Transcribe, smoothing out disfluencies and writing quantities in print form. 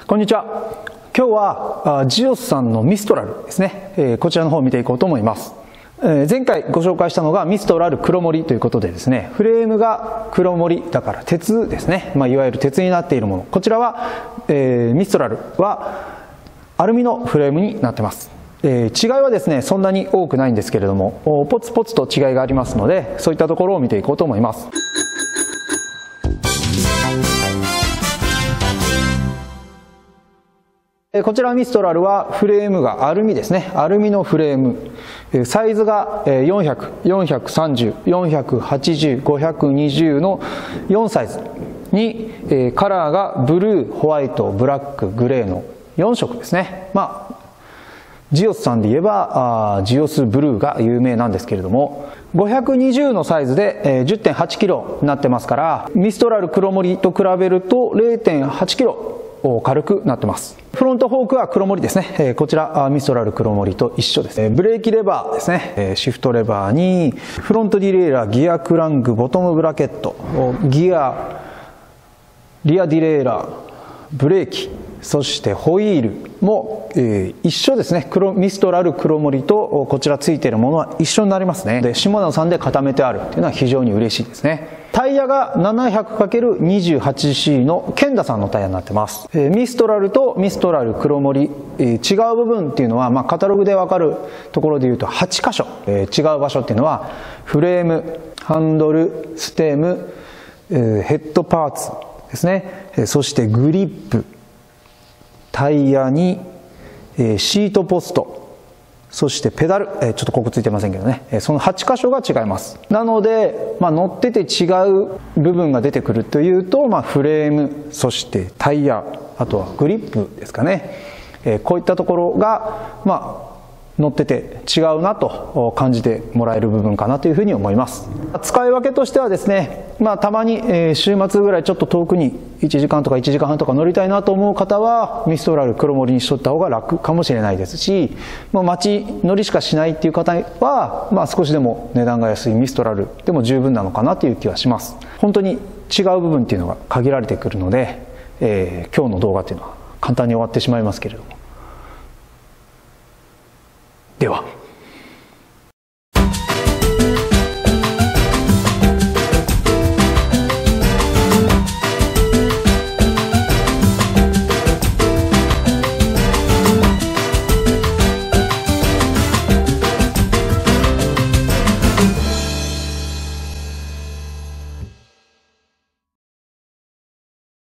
こんにちは。今日はジオスさんのミストラルですね、こちらの方を見ていこうと思います。前回ご紹介したのがミストラル黒森ということでですね、フレームが黒森だから鉄ですね、いわゆる鉄になっているもの。こちらは、ミストラルはアルミのフレームになってます。違いはですね、そんなに多くないんですけれども、ポツポツと違いがありますので、そういったところを見ていこうと思います。こちらミストラルはフレームがアルミですね。アルミのフレーム。サイズが400、430、480、520の4サイズに、カラーがブルー、ホワイト、ブラック、グレーの4色ですね。ジオスさんで言えばジオスブルーが有名なんですけれども、520のサイズで 10.8 キロになってますから、ミストラル黒森と比べると 0.8 キロ軽くなってます。フロントフォークは黒森ですね。こちらミストラル黒森と一緒ですね。ブレーキレバーですね。シフトレバーにフロントディレイラー、ギアクランク、ボトムブラケット、ギア、リアディレイラー、ブレーキ、そしてホイールも、一緒ですね。ミストラル黒森とこちらついているものは一緒になりますね。で、シモナさんで固めてあるっていうのは非常に嬉しいですね。タイヤが 700×28cc のケンダさんのタイヤになってます。ミストラルとミストラル黒森、違う部分っていうのは、カタログでわかるところで言うと8箇所、違う場所っていうのはフレーム、ハンドル、ステム、ヘッドパーツですね。そしてグリップ、タイヤにシートポスト、そしてペダル、ちょっとここついてませんけどね、その8箇所が違います。なので、乗ってて違う部分が出てくるというと、フレーム、そしてタイヤ、あとはグリップですかね、こういったところが、乗ってて違うなと感じてもらえる部分かなというふうに思います。使い分けとしてはですね、たまに週末ぐらいちょっと遠くに1時間とか1時間半とか乗りたいなと思う方はミストラル黒森にしとった方が楽かもしれないですし、街乗りしかしないっていう方は、少しでも値段が安いミストラルでも十分なのかなという気はします。本当に違う部分っていうのが限られてくるので、今日の動画っていうのは簡単に終わってしまいますけれども、